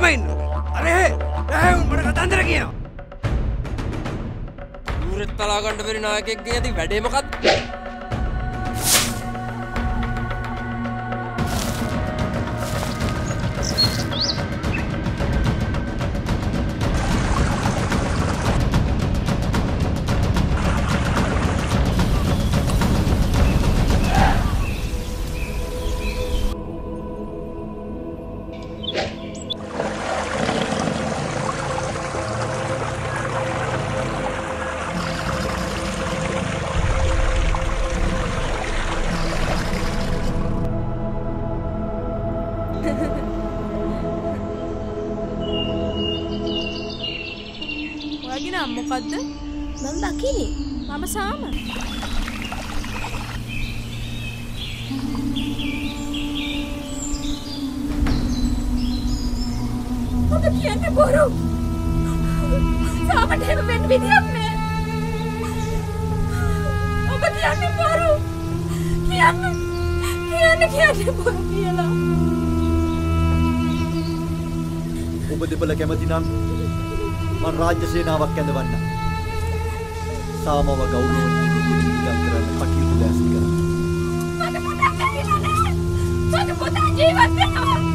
තමයි ඉන්න. අරේ උන් මට කතන්දර කියනවා. ඌරෙත් තලා ගන්න බැරි නායකයෙක්ගේ ඇති වැඩේ මොකක්ද? මොකද්ද? මම බකිනි. මම සාම. ඔබ කියන්නේ බොරු. සාමට එහෙම වෙන්න විදියක් නෑ. ඔබ කියන්නේ බොරු. කියන්නේ බොරු කියලා. ඔබ දෙපළ කැමති නම් මම රාජ්‍ය සේනාවක් ඇඳවන්න. සාමව ගෞරවයෙන් ඉදිරියට කරන්න කටයුතු දැස් කරන්න. මට පුතා ජීවත් වෙනවා.